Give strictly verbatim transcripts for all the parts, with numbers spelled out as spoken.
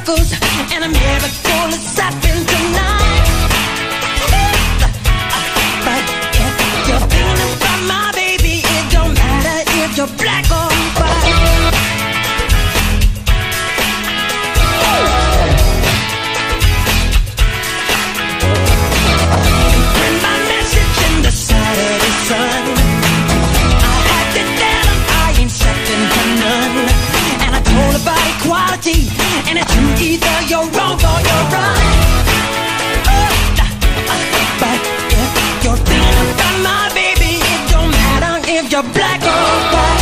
circles, and a miracle is happening tonight. But if you're thinking about my baby, it don't matter if you're black or white. Bring my message in the Saturday sun. I had to tell him I ain't second to none, and I told about equality, and it's true, either you're wrong or you're right. But if you're thinking about my baby, it don't matter if you're black or white.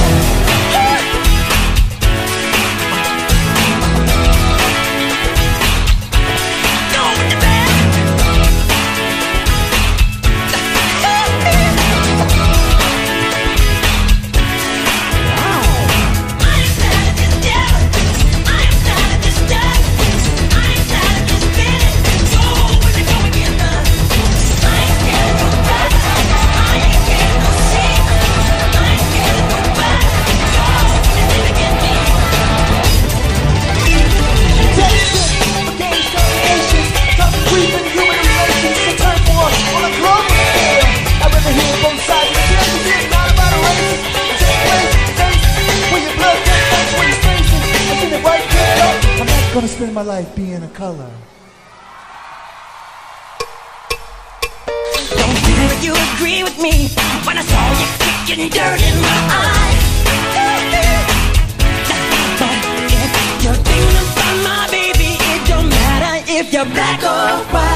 I'm gonna spend my life being a color. Don't think you agree with me when I saw you kicking dirt in my eye. But if you're thinking about my baby, it don't matter if you're black or white.